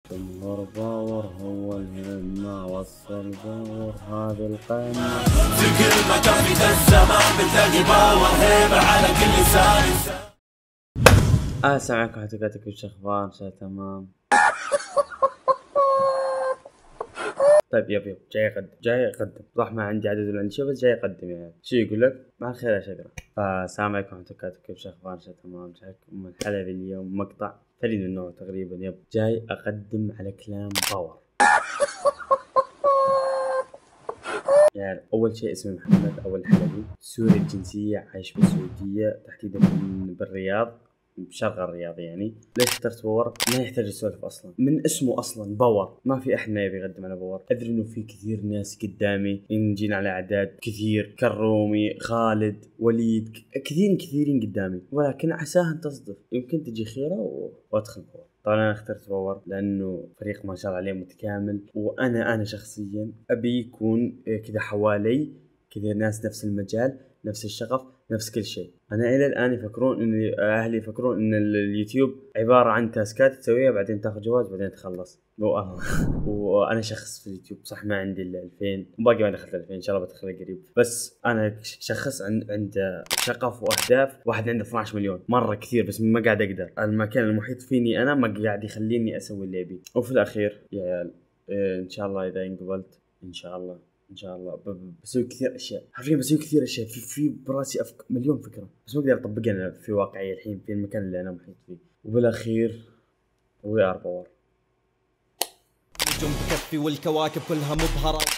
جمهور باور هو الهمة وصل باور هذه القمة. في كل مكان في ذا الزمان بتلاقي باور هيبة على كل لسان. السلام عليكم حتقاتك وش اخبار؟ شيء تمام. طيب يب جاي اقدم صح، ما عندي عدد ولا عندي شيء، بس جاي اقدم يعني شو يقول لك مع الخير يا شقرة. فالسلام عليكم حتقاتك وش اخبار؟ شيء تمام. جايكم من حلقة اليوم مقطع فريد من نوعه تقريبا. يب جاي اقدم على كلام باور. يعني أول شيء اسمي محمد، أول حلبي، سوري الجنسية، عايش بالسعودية تحديدا بالرياض، بشرق الرياض. يعني ليش اخترت باور؟ ما يحتاج اسولف اصلا، من اسمه اصلا باور، ما في احد ما يبي يقدم على باور. ادري انه في كثير ناس قدامي، نجينا على اعداد كثير، كرومي، خالد، وليد، كثيرين قدامي، ولكن عساها تصدف، يمكن تجي خيره وادخل باور. طبعا انا اخترت باور لانه فريق ما شاء الله عليه متكامل، وانا شخصيا ابي يكون كذا حوالي كذا ناس نفس المجال، نفس الشغف، نفس كل شيء. انا الى الان يفكرون ان اهلي يفكرون ان اليوتيوب عباره عن تاسكات تسويها بعدين تاخذ جواز بعدين تخلص. وانا شخص في اليوتيوب صح ما عندي الا 2000 وباقي ما دخلت 2000، ان شاء الله بدخلها قريب. بس انا شخص عنده شغف واهداف. واحد عنده 12 مليون مره كثير، بس ما قاعد اقدر. المكان المحيط فيني انا ما قاعد يخليني اسوي اللي ابي. وفي الاخير يا عيال ان شاء الله اذا انقبلت ان شاء الله بسوي كثير اشياء، حرفيا بسوي كثير اشياء في براسي مليون فكره، بس ما اقدر اطبقها في واقعي الحين في المكان اللي انا محيط فيه. وبالاخير وي ار باور. نجوم بكفي والكواكب كلها مبهرة.